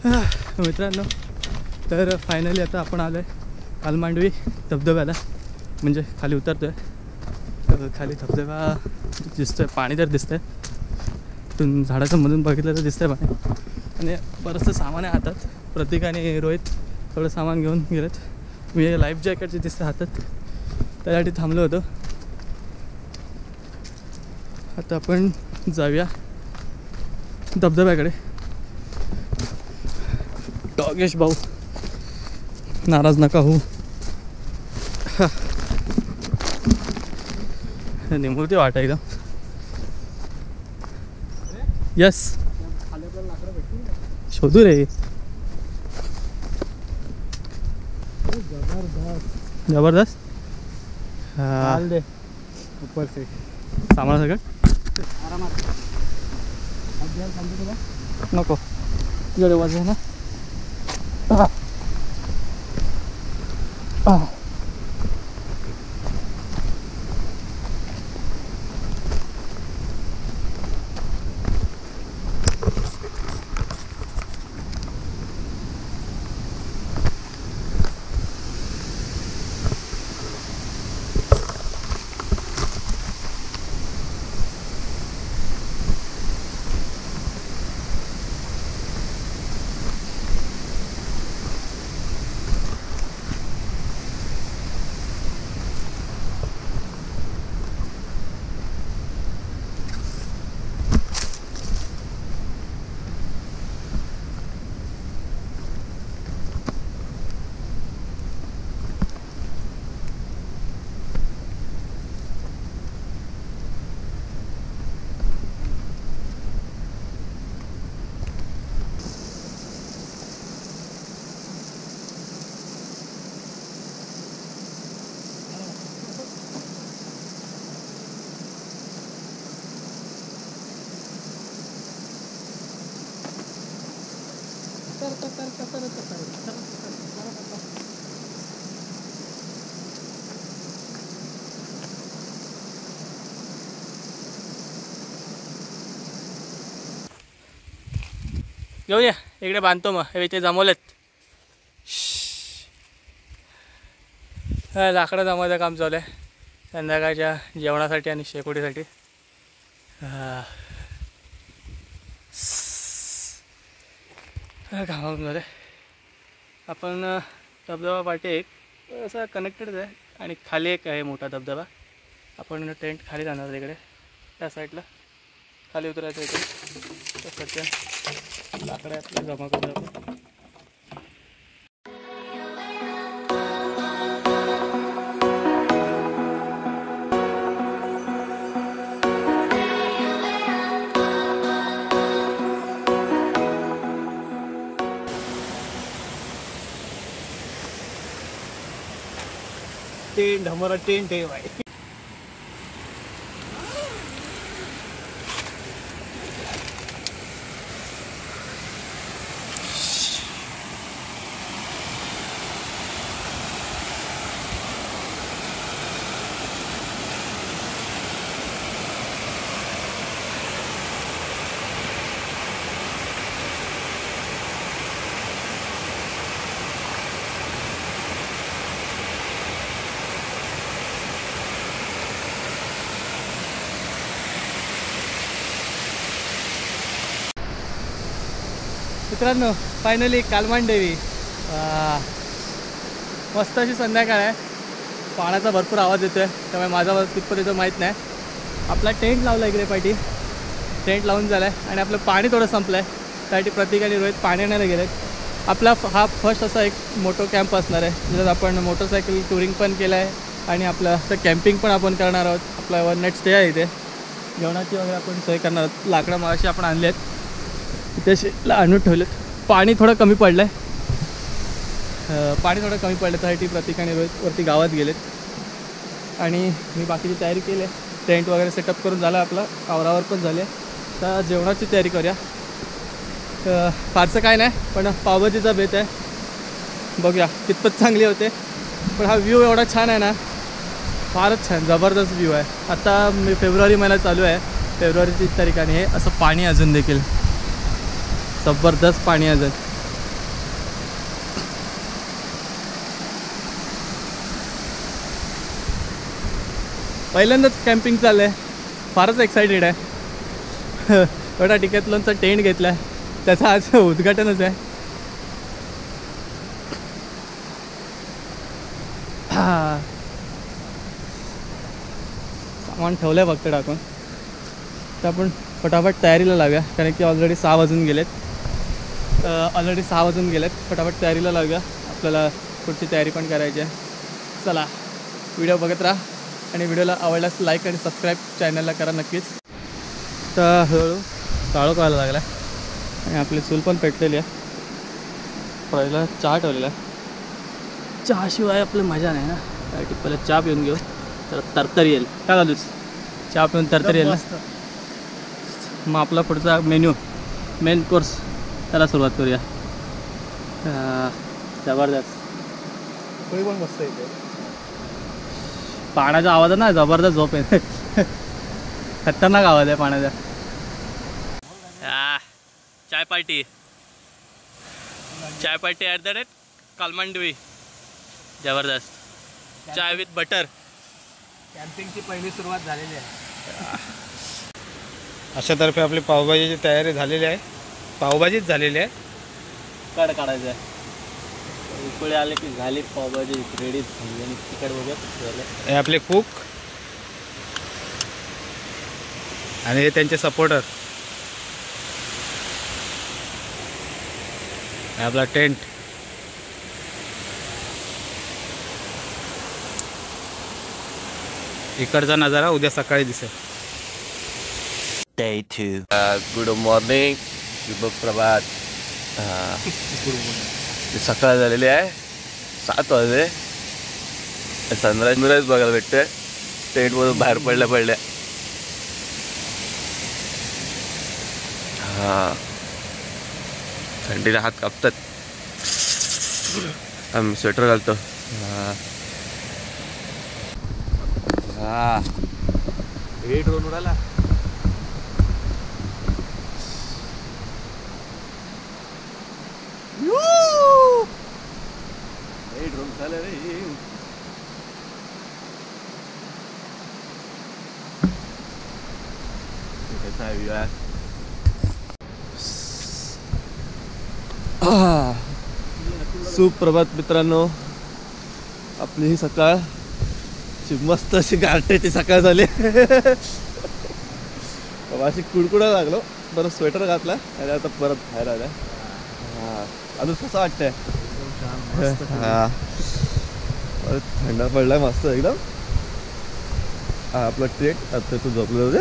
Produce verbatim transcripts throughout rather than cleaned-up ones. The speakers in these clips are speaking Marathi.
मित्रांनो, तर फायनली आता आपण आलो आहे कालमांडवी धबधब्याला, म्हणजे खाली उतरतो आहे. खाली धबधबा दिसतो आहे, पाणी तर दिसतं आहे, तिथून झाडाच्या मधून बघितलं तर दिसतं आहे पाणी. आणि बरंचसं सामान आहे हातात. प्रतीक आणि रोहित थोडं सामान घेऊन गेलेत. मी लाईफ जॅकेटचे दिसतं हातात, त्यासाठी थांबलो होतो. आता आपण जाऊया धबधब्याकडे. डॉगेश भाऊ नाराज नका होऊ. निमूर्ती वाट एकदम. यस, शोधू रे. जबरदस्त जबरदस्त. हाँ दे ऊपर से सामान सगळं आरामात. नको तुझ्याकडे वाजव ना. घेऊन या इकडे, बांधतो मग. हे इथे जमवलेत. लाकडं जमवायचं काम चालू आहे संध्याकाळच्या जेवणासाठी आणि शेकोटीसाठी. कामावून झालं. आपण धबधबा पाठी एक असं कनेक्टेडच आहे आणि खाली एक आहे मोठा धबधबा. आपण टेंट खाली जाणार तिकडे त्या साईडला. खाली उतरायचं इथे. त्यासाठी लाकडं आपलं जमा करू आपण. टेंट हमारा टेंट है भाई. मित्रांनो, फायनली कालमांडवी. मस्त अशी संध्याकाळ आहे. पाण्याचा भरपूर आवाज येतो आहे, त्यामुळे माझा आवाज कितपत येतो माहीत नाही. आपला टेंट लावला इकडे पाठी. टेंट लावून झाला आहे आणि आपलं पाणी थोडं संपलं आहे. त्यासाठी प्रतीक आणि रोहित पाणी आणायला गेलेत. आपला हा फर्स्ट असा एक मोठो कॅम्प असणार आहे, ज्याच्यात आपण मोटरसायकल टुरिंग पण केलं आहे आणि आपलं असं कॅम्पिंग पण आपण करणार आहोत. आपला वन नाईट स्टे आहे इथे. जेवणाची वगैरे आपण सोय करणार आहोत. लाकडं मागाशी आपण आणले आहेत, इथे आणून ठेवलेत. पाणी थोडं कमी पडलं आहे. पाणी थोडं कमी पडलं त्यासाठी प्रतीक आणि रोहित वरती गावात गेलेत आणि मी बाकीची तयारी केली आहे. टेंट वगैरे सेटअप करून झाला आपला. आवरावर पण झाले. तर जेवणाची तयारी करूया. फारसं काय नाही, पण पावभाजीचा बेत आहे. बघूया कितपत चांगली होते. पण हा व्ह्यू एवढा छान आहे ना, फारच छान जबरदस्त व्ह्यू आहे. आता मी फेब्रुवारी महिना चालू आहे, फेब्रुवारी तीस तारीख आणि हे असं पाणी अजून देखील जबरदस्त पाणी अजून. पहिल्यांदाच कॅम्पिंग चाललं आहे, फारच एक्सायटेड आहे. एवढा डिकॅथलॉनचा टेंट घेतला आहे, त्याचं आज उद्घाटनच आहे. हां, सामान ठेवलं आहे फक्त टाकून. तर आपण फटाफट तयारीला लावूया, कारण की ऑलरेडी सहा वाजून गेलेत. ऑलरेडी सहा वाजून गेलेत फटाफट तयारीला लावूया. आपल्याला पुढची तयारी पण करायची आहे. चला, व्हिडिओ बघत राहा आणि व्हिडिओला आवडल्यास लाईक आणि सबस्क्राईब चॅनलला करा नक्कीच. तर हळूहळू काळोख व्हायला लागला आणि आपली चूल पण पेटलेली आहे. पहिला चहा ठेवलेला आहे. चहाशिवाय आपलं मजा नाही ना, त्यासाठी पहिला चहा पिऊन घेऊ, तर तरतर येईल. काय घालूस? चहा पिऊन तरतर येईल ना. मग आपला पुढचा मेन्यू, मेन कोर्स, त्याला सुरुवात करूया. जबरदस्त पोळी पण मस्त येते. पाण्याचा आवाज आहे ना, जबरदस्त झोप आहे. खतरनाक आवाज आहे पाण्याचा. चाय पार्टी, चाय party at the rate Kalmandvi. जबरदस्त चाय विथ बटर. कॅम्पिंगची पहिली सुरुवात झालेली आहे. अशातर्फे आपली पावभाजीची तयारी झालेली आहे. पावभाजीच झालेली आहे. कड काढायचं आहे. उकळे आले की झाली पावभाजी रेडी झाली. आणि तिखट बघत झालं. हे आपले कुक आणि हे त्यांचे सपोर्टर. हे आपला टेंट. इकडचा नजारा उद्या सकाळी दिसेल. Day two. Uh, good morning, शुभ प्रभात. सकाळ झालेली आहे, सात वाजले. सनराईज मिराईज बघायला भेटतोय टेंटमधून बाहेर पडल्या पडल्या. हां, थंडीला हात कापतात. आम्ही स्वेटर घालतो. हां हां, हे ड्रोन उडाला. ड्रोन झालं रे. कसा व्ह्यू आहे. सुप्रभात मित्रांनो. आपली ही सकाळ मस्त अशी गारठ्याची सकाळ झाली. अशी कुडकुडा लागलो. बरं स्वेटर घातला आणि आता परत बाहेर आला. हां, अजून कसं वाटतंय? हां, थंड पडलाय मस्त एकदम. हा आपला ट्रेक. आता तू झोपलं होते.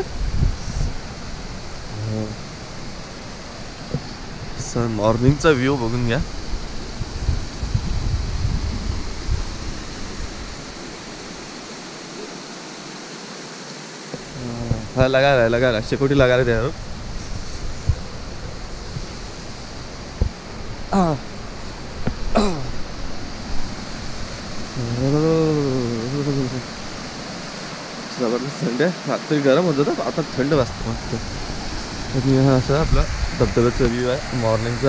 सर, मॉर्निंगचा व्ह्यू बघून घ्या. हाँ लगा रहा है, लगा रहा है, सिक्योरिटी लगा रहे थे यार. जबरदस्त थंड आहे. रात्री गरम होत होतं, आता थंड वाजतं मस्त. आणि हा असा आपला धबधब्याचा व्ह्यू आहे मॉर्निंगचा.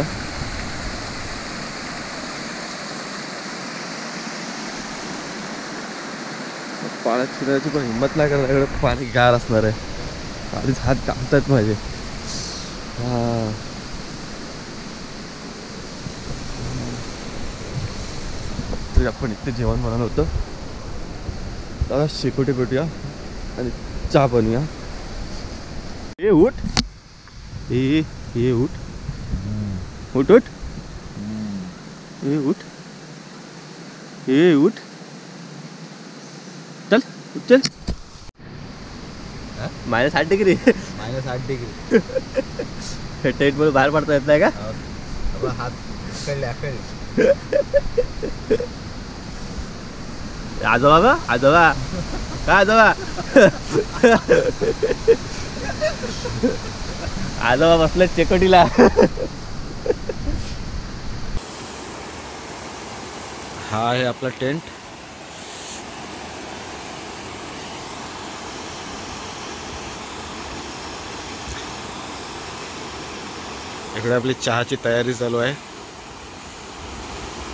पाण्यात शिरायची पण हिंमत नाही करत. एवढं पाणी गार असणार आहे. आधीच हात कापतात माझे. हां, तरी आपण इथे जेवण बनवलं होतं. दादा शेकोटी पेटूया आणि चहा बनवूया. हे उठ, हे हे उठ उठ उठ हे उठ हे उठ चल चल. मायनस आठ डिग्री मायनस आठ डिग्री टेंट मध्ये बाहेर पडता येत नाही का? हात आकळले आकळले. आजोबा का आजोबा का आजोबा आजोबा बसले चेकोटीला. हा आहे आपला टेंट. इकडे आपली चहाची तयारी चालू आहे.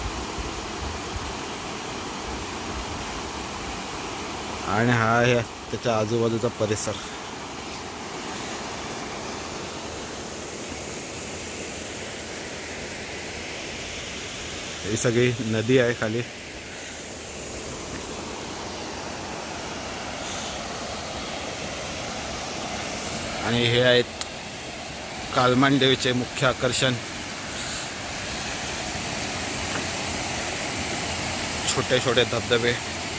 आणि हा आहे त्याच्या आजूबाजूचा परिसर. ही सगळी नदी आहे खाली. आणि हे आहेत कालमान देवीचे मुख्य आकर्षण, छोटे छोटे धबधबे.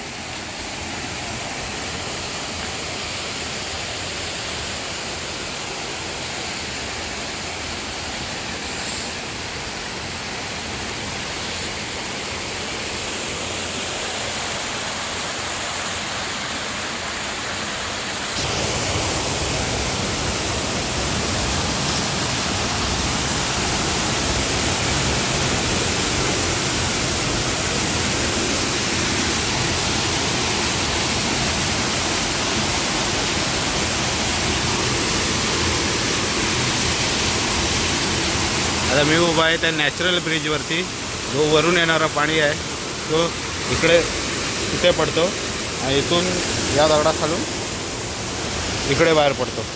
आता मी उभा आहे त्या नॅचरल ब्रिजवरती. जो वरून येणारा पाणी आहे तो इकडे इथे पडतो आणि इथून या दगडा खालून इकडे बाहेर पडतो.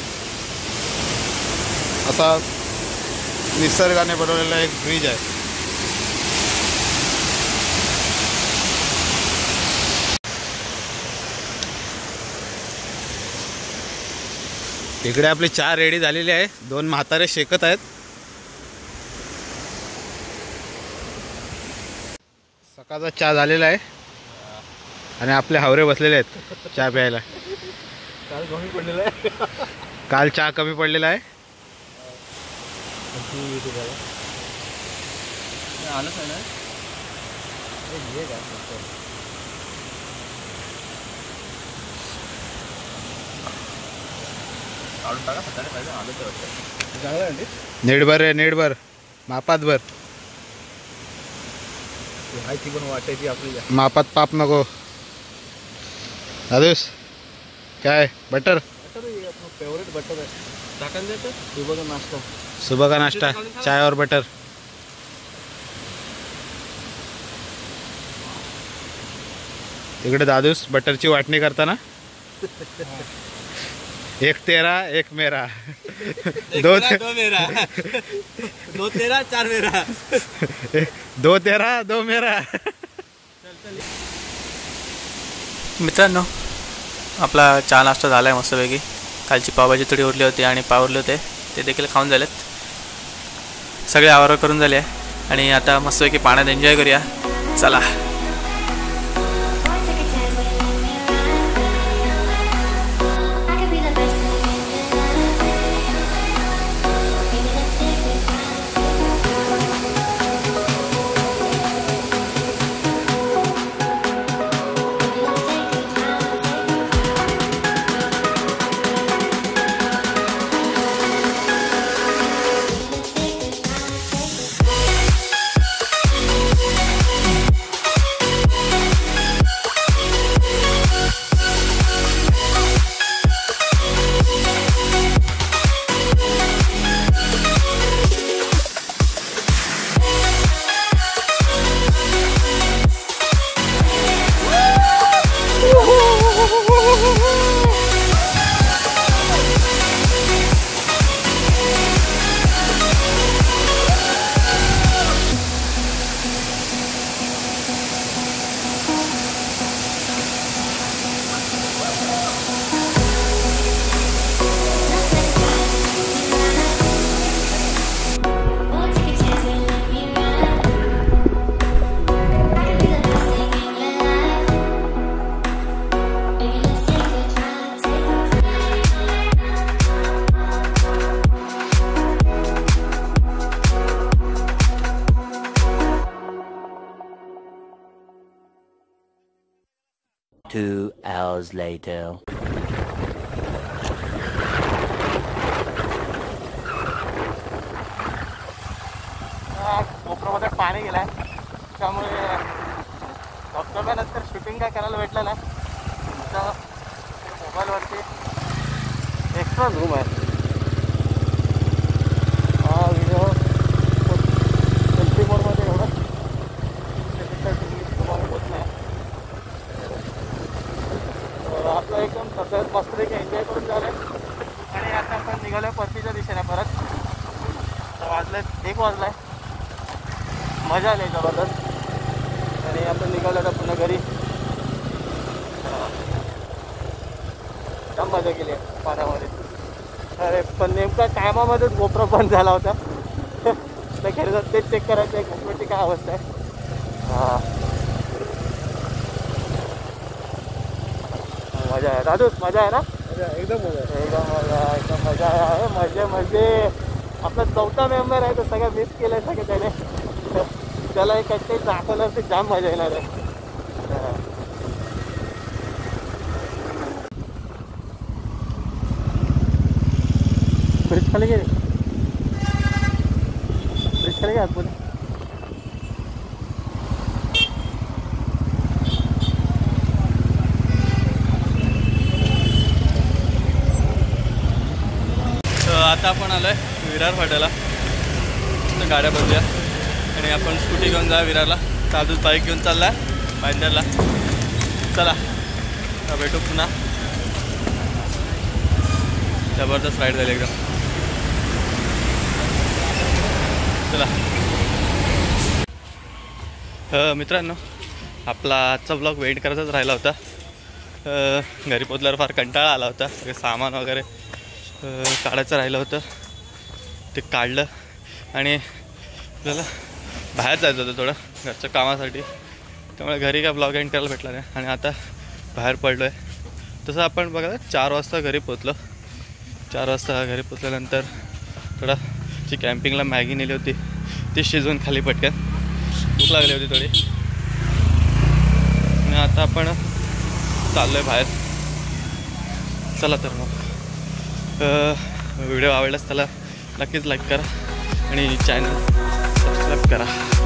असा निसर्गाने बनवलेला एक ब्रिज आहे. इकडे आपली चहा रेडी झालेली आहे. दोन म्हातारे शेकत आहेत. सकाळचा चहा झालेला आहे आणि आपले हावरे बसलेले आहेत चहा प्यायला. काल कमी पडलेलं आहे. काल चहा कमी पडलेला आहे. आलंच आहे ना. काढून टाका सकाळी पाहिजे. आलं तर वाटतं चांगलं आहे. नीट भर रे, नीट भर, मापात भर. माहिती पण वाटायची आपली. मापात पाप नको. दादूस काय बटर फेवरेट बटर आहे. टाकायला देतं सुबह का नाश्ता. सुबह का नाश्ता चाय और बटर. इकडे दादूस बटरची वाटणी करताना एक तेरा एक मेरा दो ते... दो मेरा दो तेरा चार मेरा दो तेरा दो मेरा. मित्रांनो, आपला चहा नाश्ता झाला आहे मस्तपैकी. कालची पावभाजी थोडी उरली होती आणि पाव उरले होते ते देखील खाऊन झालेत. सगळे आवार करून झाले आणि आता मस्तपैकी पाण्यात एन्जॉय करूया. चला. Two hours later. कोपऱ्यामध्ये पाणी गेलाय त्यामुळे धबधब्यानंतर शूटिंग काय करायला भेटलं नाही. मोबाईलवरती एक्स्ट्रा झूम आहे. हा व्हिडिओ सेल्फी मोडमध्ये एवढं होत नाही. आपला एकदम सफेद मजा आली जबरदस्त. आणि आपण निघालो आता पुन्हा घरी. जाम मजा केली आहे पाण्यामध्ये. अरे पण नेमका टायमामध्येच गोप्रो बंद झाला होता. तर खरं तेच चेक करायचं आहे गोप्रोची काय अवस्था आहे. हां मजा आहे दादू, मजा आहे ना? एकदम मजा आहे. एकदम मजा एकदम मजा आहे. मजे मजे. आपला चौथा मेंबर आहे तो सगळं मिस केलं आहे सगळं त्याने. त्याला एक काही दाखवलं तर जाम मजा येणार आहे. ब्रिज खाली गेले ब्रिज खाली घ्या पुढे. आता आपण आलो आहे विरार फाट्याला. तर गाड्या बघूया आणि आपण स्कूटी घेऊन जा विरारला. साधूच बाईक घेऊन चालला आहे बांद्याला. चला भेटू पुन्हा. जबरदस्त राईड झाली एकदम. चला मित्रांनो, आपला आजचा ब्लॉग वेट करायचाच राहिला होता. घरी पोचल्यावर फार कंटाळा आला होता. सामान वगैरे काढायचं राहिलं होतं ते काढलं. आणि आपल्याला बाहेर जायचं होतं थोडं घरच्या कामासाठी. त्यामुळे घरी काय ब्लॉग एंड करायला भेटला नाही. आणि आता बाहेर पडलो आहे. तसं आपण बघा चार वाजता घरी पोचलो. चार वाजता घरी पोचल्यानंतर थोडा जी कॅम्पिंगला मॅगी नेली होती ती शिजवून खाली पटकन. भूक लागली होती थोडी. आणि आता आपण चाललो आहे बाहेर. चला तर मग व्हिडिओ आवडलाच त्याला नक्कीच लाईक करा आणि चॅनल सबस्क्राईब करा.